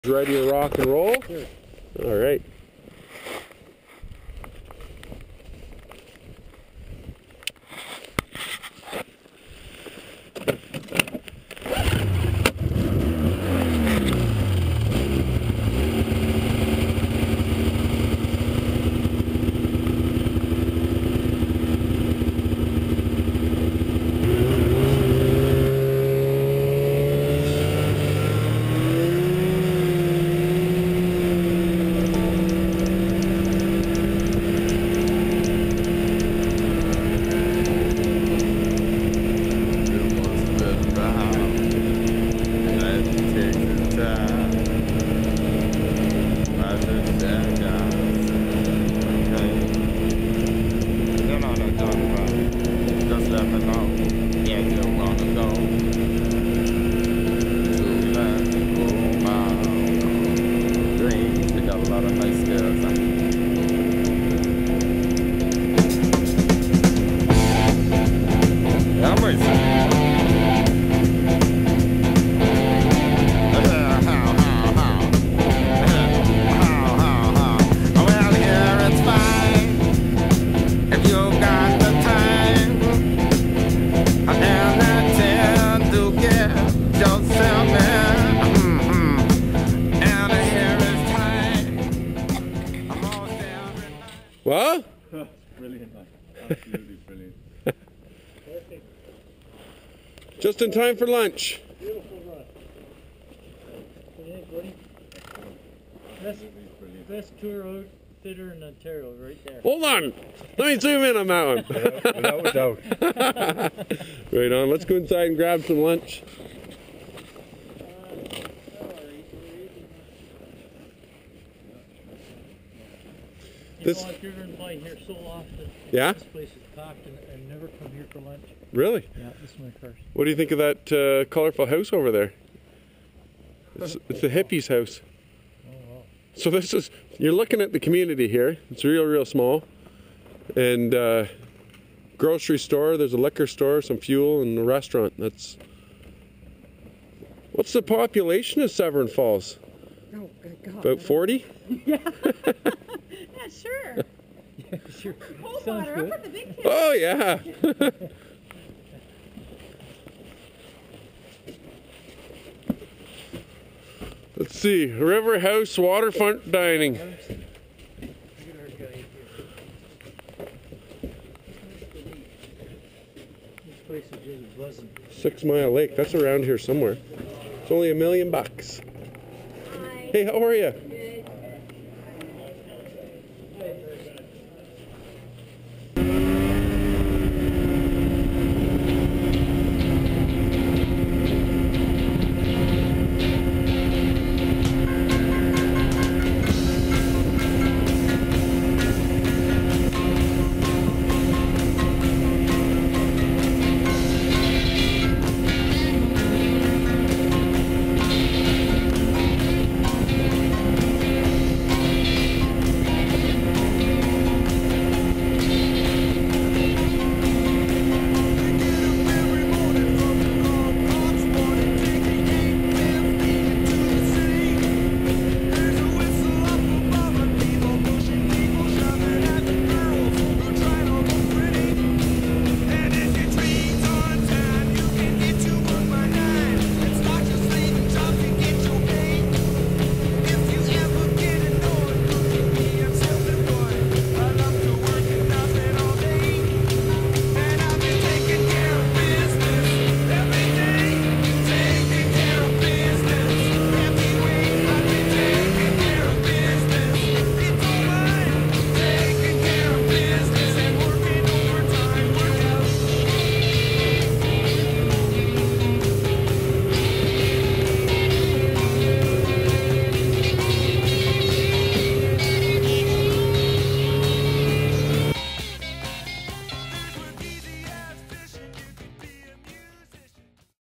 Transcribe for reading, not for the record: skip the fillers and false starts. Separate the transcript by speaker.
Speaker 1: Ready to rock and roll?
Speaker 2: Sure.
Speaker 1: All right. Well?
Speaker 2: Brilliant, man. Absolutely brilliant. Perfect.
Speaker 1: Just in time for lunch.
Speaker 2: Beautiful run. What do you think, buddy? Best tour outfitter in Ontario, right there.
Speaker 1: Hold on. Let me zoom in on that one.
Speaker 2: Without a doubt.
Speaker 1: Right on. Let's go inside and grab some lunch.
Speaker 2: You know, I've driven by here so often.
Speaker 1: Yeah?
Speaker 2: This place is packed and I never come here for lunch.
Speaker 1: Really?
Speaker 2: Yeah, this is my first.
Speaker 1: What do you think of that colorful house over there? It's the hippie's house.
Speaker 2: Oh, wow.
Speaker 1: So this is, you're looking at the community here. It's real small. And grocery store, there's a liquor store, some fuel, and a restaurant. That's. What's the population of Severn Falls?
Speaker 3: Oh, good God.
Speaker 1: About 40?
Speaker 3: Yeah. Yeah, sure.
Speaker 2: Yeah, sure.
Speaker 3: Cold
Speaker 2: Sounds
Speaker 3: water,
Speaker 2: good.
Speaker 3: up at the Big Chute.
Speaker 1: Oh, yeah. Let's see. Riverhouse Waterfront Dining.
Speaker 2: Look at our guy here. This place is just buzzing.
Speaker 1: 6 Mile Lake. That's around here somewhere. It's only $1 million.
Speaker 3: Hi.
Speaker 1: Hey, how are you?
Speaker 3: Good.